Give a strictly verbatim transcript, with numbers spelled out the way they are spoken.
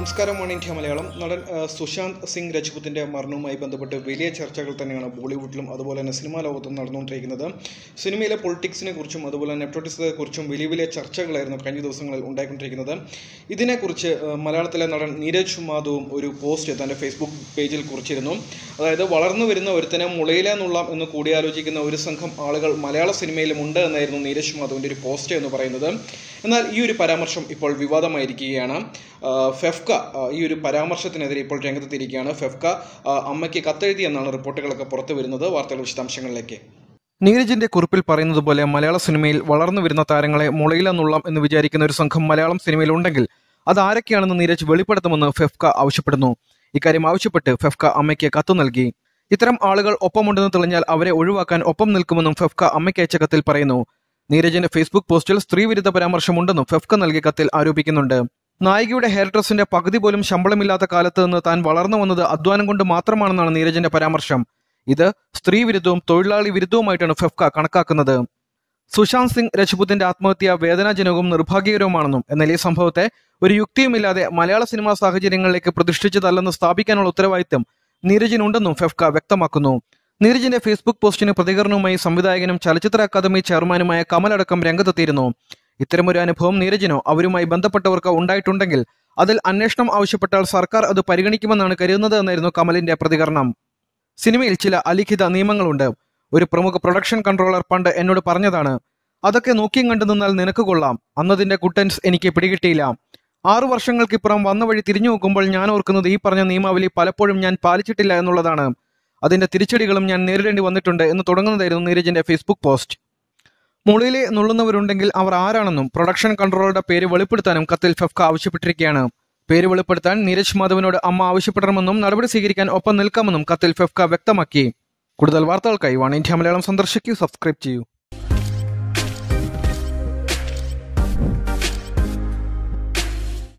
നമസ്കാരം. ഒണൈൻഡിയ മലയാളം. നടൻ സുശാന്ത് സിംഗ് രജ്പുത്തിൻ്റെ മരണവുമായി ബന്ധപ്പെട്ട് വലിയ ചർച്ചകൾ തന്നെയാണ് ബോളിവുഡിലും അതുപോലെ തന്നെ സിനിമാ ലോകത്തും നടന്നുകൊണ്ടിരിക്കുന്നത്. സിനിമയിലെ പൊളിറ്റിക്സിനെ കുറിച്ചും അതുപോലെ തന്നെ നെപ്പോട്ടിസത്തെക്കുറിച്ചും വലിയ വലിയ ചർച്ചകളായിരുന്നു കഴിഞ്ഞ ദിവസങ്ങളിൽ ഉണ്ടായിക്കൊണ്ടിരിക്കുന്നത്. ഇതിനെക്കുറിച്ച് മലയാളത്തിലെ നടൻ നീരജ് മാധവും ഒരു പോസ്റ്റ് തൻ്റെ ഫേസ്ബുക്ക് പേജിൽ കുറിച്ചിരുന്നു. അതായത് വളർന്നു വരുന്ന ഒരുത്തനെ മുളയിലെ നുള്ളാം എന്ന് കൂടിയാലോചിക്കുന്ന ഒരു സംഘം ആളുകൾ മലയാള സിനിമയിലും ഉണ്ട് എന്നായിരുന്നു നീരജ് മാധവിൻ്റെ ഒരു പോസ്റ്റ് എന്ന് പറയുന്നത്. എന്നാൽ ഈ ഒരു പരാമർശം ഇപ്പോൾ വിവാദമായിരിക്കുകയാണ്. ഫെഫ്ക ഈ ഒരു പരാമർശത്തിനെതിരെ ഇപ്പോൾ രംഗത്തെത്തിയിരിക്കുകയാണ്. ഫെഫ്ക അമ്മയ്ക്ക് കത്തെഴുതി എന്നാണ് റിപ്പോർട്ടുകളൊക്കെ പുറത്തു വരുന്നത്. വാർത്തകൾ വിശദാംശങ്ങളിലേക്ക്. നീരജിന്റെ കുറിപ്പിൽ പറയുന്നത് പോലെ മലയാള സിനിമയിൽ വളർന്നു വരുന്ന താരങ്ങളെ മുളയിലെന്നുള്ളാം എന്ന് വിചാരിക്കുന്ന ഒരു സംഘം മലയാളം സിനിമയിൽ ഉണ്ടെങ്കിൽ അത് ആരൊക്കെയാണെന്ന് നീരജ് വെളിപ്പെടുത്തുമെന്ന് ഫെഫ്ക ആവശ്യപ്പെടുന്നു. ഇക്കാര്യം ആവശ്യപ്പെട്ട് ഫെഫ്ക അമ്മയ്ക്ക് കത്ത് നൽകി. ഇത്തരം ആളുകൾ ഒപ്പമുണ്ടെന്ന് തെളിഞ്ഞാൽ അവരെ ഒഴിവാക്കാൻ ഒപ്പം നിൽക്കുമെന്നും ഫെഫ്ക അമ്മയ്ക്ക് അയച്ച കത്തിൽ പറയുന്നു. നീരജിന്റെ ഫേസ്ബുക്ക് പോസ്റ്റിൽ സ്ത്രീവിരുദ്ധ പരാമർശമുണ്ടെന്നും ഫെഫ്ക നൽകിയ കത്തിൽ ആരോപിക്കുന്നുണ്ട്. നായികയുടെ ഹെയർ ഡ്രസ്സിന്റെ പകുതി പോലും ശമ്പളമില്ലാത്ത കാലത്ത് നിന്ന് താൻ വളർന്നു വന്നത് അധ്വാനം കൊണ്ട് മാത്രമാണെന്നാണ് നീരജിന്റെ പരാമർശം. ഇത് സ്ത്രീ വിരുദ്ധവും തൊഴിലാളി വിരുദ്ധവുമായിട്ടാണ് ഫെഫ്ക കണക്കാക്കുന്നത്. സുശാന്ത് സിംഗ് രജ്പുത്തിന്റെ ആത്മഹത്യ വേദനാജനകവും നിർഭാഗ്യകരവുമാണെന്നും എന്നാൽ ഈ സംഭവത്തെ ഒരു യുക്തിയുമില്ലാതെ മലയാള സിനിമാ സാഹചര്യങ്ങളിലേക്ക് പ്രതിഷ്ഠിച്ചതല്ലെന്ന് സ്ഥാപിക്കാനുള്ള ഉത്തരവാദിത്തം നീരജിനുണ്ടെന്നും ഫെഫ്ക വ്യക്തമാക്കുന്നു. നീരജിന്റെ ഫേസ്ബുക്ക് പോസ്റ്റിന് പ്രതികരണവുമായി സംവിധായകനും ചലച്ചിത്ര അക്കാദമി ചെയർമാനുമായ കമലടക്കം രംഗത്തെത്തിയിരുന്നു. ഇത്തരമൊരു അനുഭവം നീരജിനോ അവരുമായി ബന്ധപ്പെട്ടവർക്ക് ഉണ്ടായിട്ടുണ്ടെങ്കിൽ അതിൽ അന്വേഷണം ആവശ്യപ്പെട്ടാൽ സർക്കാർ അത് പരിഗണിക്കുമെന്നാണ് കരുതുന്നത് എന്നായിരുന്നു കമലിന്റെ പ്രതികരണം. സിനിമയിൽ ചില അലിഖിത നിയമങ്ങളുണ്ട്. ഒരു പ്രമുഖ പ്രൊഡക്ഷൻ കൺട്രോളർ പണ്ട് എന്നോട് പറഞ്ഞതാണ്, അതൊക്കെ നോക്കിയും കണ്ടു നിന്നാൽ നിനക്ക് കൊള്ളാം. അന്നതിന്റെ കുട്ടൻസ് എനിക്ക് പിടികിട്ടിയില്ല. ആറു വർഷങ്ങൾക്കിപ്പുറം വന്ന വഴി തിരിഞ്ഞു നോക്കുമ്പോൾ ഞാൻ ഓർക്കുന്നത് ഈ പറഞ്ഞ നിയമാവലി പലപ്പോഴും ഞാൻ പാലിച്ചിട്ടില്ല എന്നുള്ളതാണ്. അതിന്റെ തിരിച്ചടികളും ഞാൻ നേരിടേണ്ടി വന്നിട്ടുണ്ട് എന്ന് തുടങ്ങുന്നതായിരുന്നു നീരജിന്റെ ഫേസ്ബുക്ക് പോസ്റ്റ്. മുളിയിലെ നുള്ളുന്നവരുണ്ടെങ്കിൽ അവർ ആരാണെന്നും പ്രൊഡക്ഷൻ കൺട്രോളറുടെ പേര് വെളിപ്പെടുത്താനും കത്തിൽ ഫെഫ്ക ആവശ്യപ്പെട്ടിരിക്കുകയാണ്. പേര് വെളിപ്പെടുത്താൻ നീരജ് മാധവനോട് അമ്മ ആവശ്യപ്പെടണമെന്നും നടപടി സ്വീകരിക്കാൻ ഒപ്പം നിൽക്കാമെന്നും കത്തിൽ ഫെഫ്ക വ്യക്തമാക്കി. കൂടുതൽ വാർത്തകൾക്കായി ഒണൈൻഡിയ മലയാളം സന്ദർശിക്കൂ, സബ്സ്ക്രൈബ് ചെയ്യൂ.